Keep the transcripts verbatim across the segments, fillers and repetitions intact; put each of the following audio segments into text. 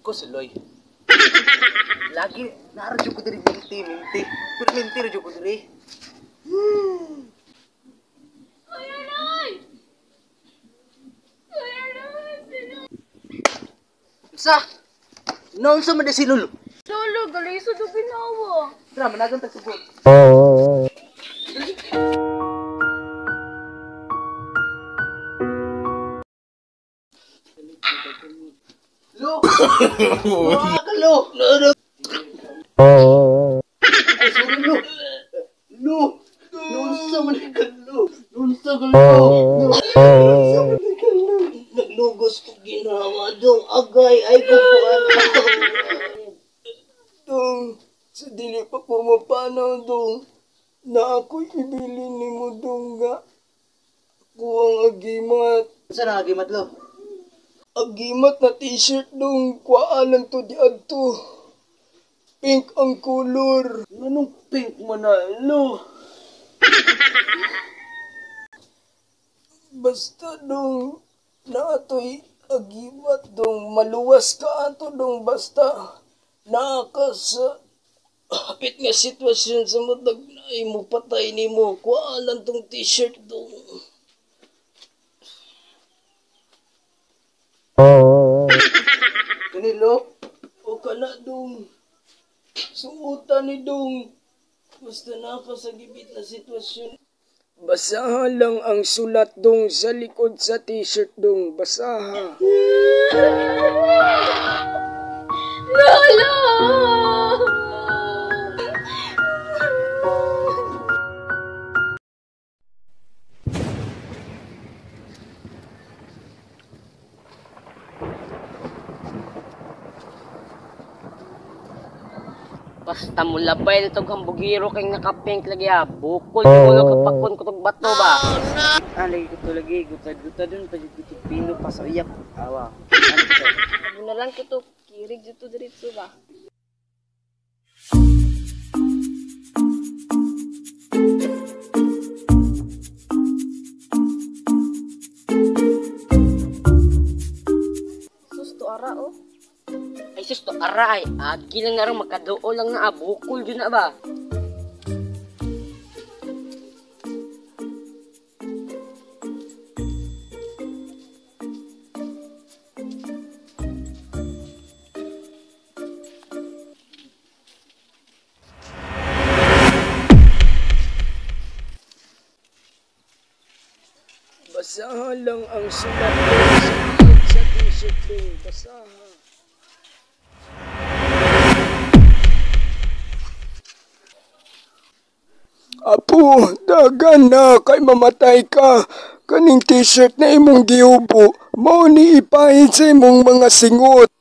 ko si Loy. Lagi naradyo ko diri minti minti. Pero minti radyo ko diri. Kuya Roy! Kuya Roy! Sa? Noon sa man si Lolo. Lolo, galiso do ginawa. Tara, managang tagsubot. Lo! Wala ka, Lo! Lo! Lo! Ay, sorry, Lo! Lo! Noon sa man ka, Lo! Noon sa ka, Lo! Noon sa man ka, Lo! Naglugos ko ginawa dong agay ay kukuhan ako. Dong, sa dili pa pumapanaw dong, na ako'y ibili ni mo dong ga. Ako ang agimat. Saan ang agimat, Lo? Agimat na t-shirt dong, kwaalan to di adto. Pink ang kulor. Anong pink mo na, Lo? Basta dong, na ato'y agimat dong, maluwas ka ato dong, basta naka sa hapit nga sitwasyon sa matag na mo patay ni mo. Kwaalan tong t-shirt dong. Kanilo, o ka na dong. Suutan ni dong. Basta naka sa gibit na sitwasyon. Basaha lang ang sulat dong sa likod sa t-shirt dong. Basaha. Lolo! Basta mo labay na itong hambugiro kay nakapink lagi ha. Bukol mo lang kapakon ko itong bato ba? Ah, lagi ko ito lagi. Gutad-gutad dun. Pajit-gutad pino pa sa iyak. Awa. Ano na lang ko to, kirig dito diretso ba? Susto ara oh. Ay sus to aray. Agi lang na rin magkadoo lang na ah. Bukol dun na ba? Basaha lang ang sulat dong sa likod sa t-shirt dong. Basaha. Apo, dagan na kay mamatay ka. Kaning t-shirt na imong giubo, mao ni ipahid sa imong mga singot.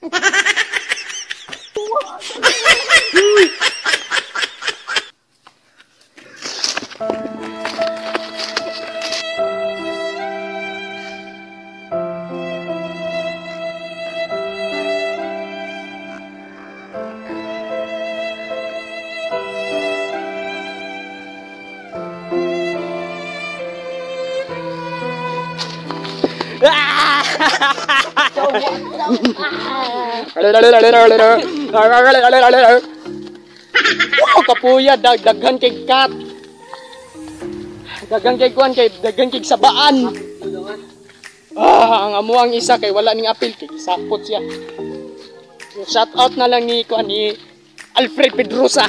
Wow, kapuya, dag daghan kay kat. Daghan kay kuan kay daghan kay sabaan. Ah, ang amo ang isa kay wala ning apil kay sapot siya. Shout out na lang ni kuan ni Alfred Pedrosa.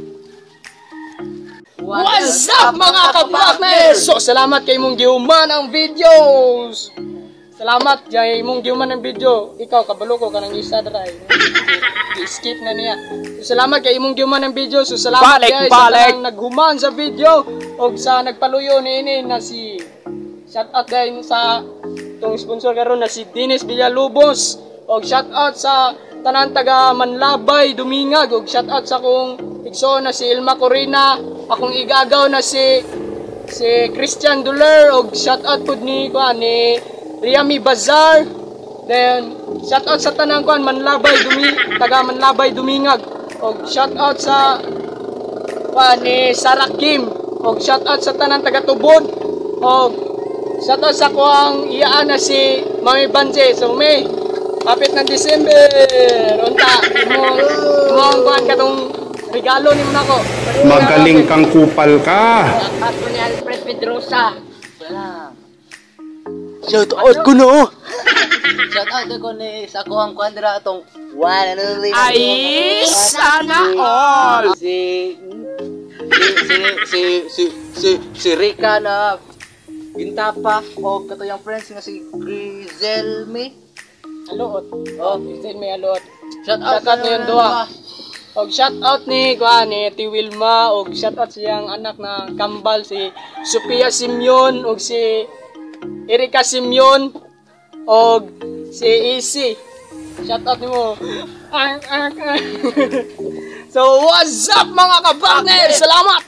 What's up mga kabaknes? So salamat kay mong gihuman ang videos. Salamat jay mong gihuman ang video. Ikaw kabalo ko kanang isa dray. I-skip na niya. So, salamat kay imong gihuman ang video. So salamat Balik, guys balik. sa tanang naghuman sa video og sa nagpaluyo niini na si shout out guys sa tong sponsor karon na si Dennis Villalobos og shout out sa tanan taga Manlabay Dumingag og shout out sa kong igsoon na si Ilma Corina, akong igagaw na si si Christian Duler og shout out pud ni kuan ni Riami Bazar. Then shout out sa tanang kuan Manlabay Dumi taga Manlabay Dumingag og shout out sa kuan ni Sarah Kim og shout out sa tanan taga Tubod og shout out sa kuang iyaan na si Mami Banse. So may Kapit ng December. Unta, mo mo ang kuan katong regalo nimo nako. Magaling kang kupal ka. Ako ni Alfred Pedrosa. Wala. Shout out ko no. Shout out ko ni sa kuhang kwandra atong one and only. Ay, sana all. Si si si si si si Rika na gintapa o katuyang friends nga si Grizelme. Aluot. Oh, Send me aluot. shout Shout out niyo duha. Og shout out ni kuan ni Ati Wilma og shout out siyang anak na kambal si Sophia Simeon og si Erika Simeon og si Isi. Shout out nimo. Ah, ah, ah. So what's up mga ka-partner? Salamat.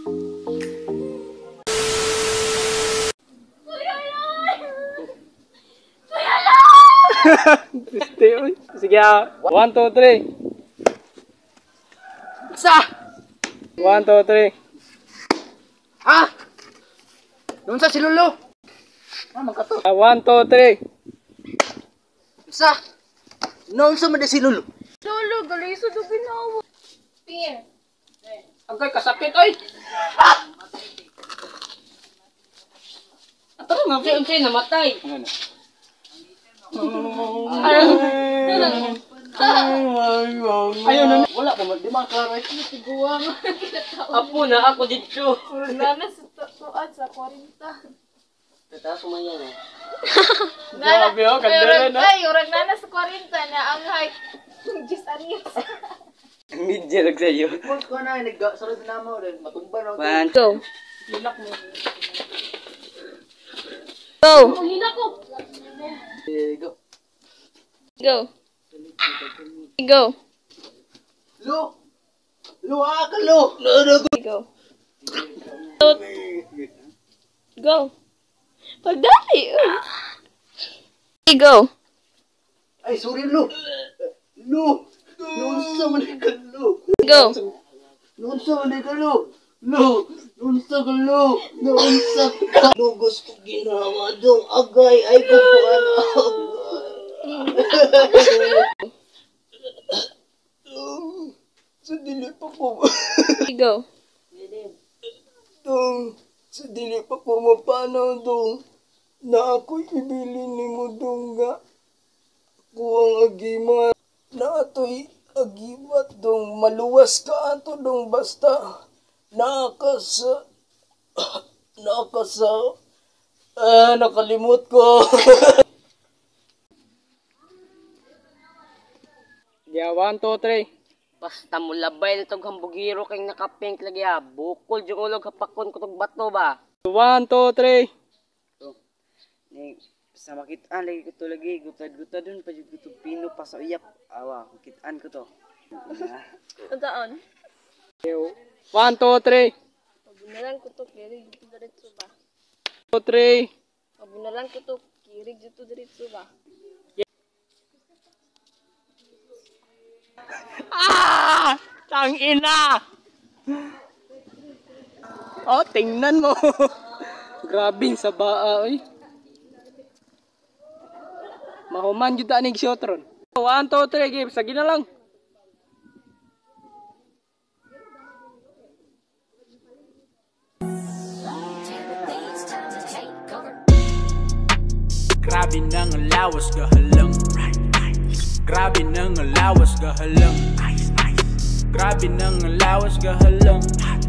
Sige ah. One, two, three. Sa. One, two, three. Ah. Doon sa si Lolo. Ah, magkato. Ah, one, two, three. Sa. Noon sa man si Lolo. Lolo, galiso do ginawa. Pier. Agay kasakit oy. Atara nga Unsay unsay namatay. Ayun na. Wala pa man di man klaro ito siguang. Apo na ako dito. Nana sa tatuan sa forty. Tataas mo yan eh. Grabe oh, kandela na. Ay, urang nana sa forty na ang height. Just anyos. Media lang sa'yo. Pulse ko na nagsalod na mo rin matumba na. One. Go. Hilak mo. Go. Eh, go. Go. Go. Lu. Lu ah ka lu. Go. Go. Pagdali. Go. Ay sorry lu. Lu. Noon sa man ka lu. Go. Noon sa man ka lu. Lu. Noon sa ka lu. Noon sa ka. Lugos ko ginawa dong agay ay ko po sa dili pa ko Go. dong sa dili pa ko mapanaw dong na ako'y ibili ni mo dong nga ako ang agimat na ato'y agimat dong maluwas ka ato dong basta nakasa nakasa ah nakalimot ko. Yeah, one, two, three. Basta mo labay nitong hambugiro kay nakapink lagi ha. Bukol yung ulo kapakon ko tong bato ba. One, two, three. So, ni sa makitaan lagi ko to lagi gutad-gutad dun pa jud ko pino pa sa uyap. Awa, makitaan ko to. Taon. One, two, three. Abunalan ko to kirig dito diretso ba. Two, three. Abunalan ko to kirig dito diretso ba. Ah! Tangina! Oh, tingnan mo. Grabing sa baa, oy. Mahuman jud aning shotron. One, two, three, give. Sige na lang. Grabe nang lawas gahalang. Grabe nang lawas gahalang. Grabe nang lawas gahalang.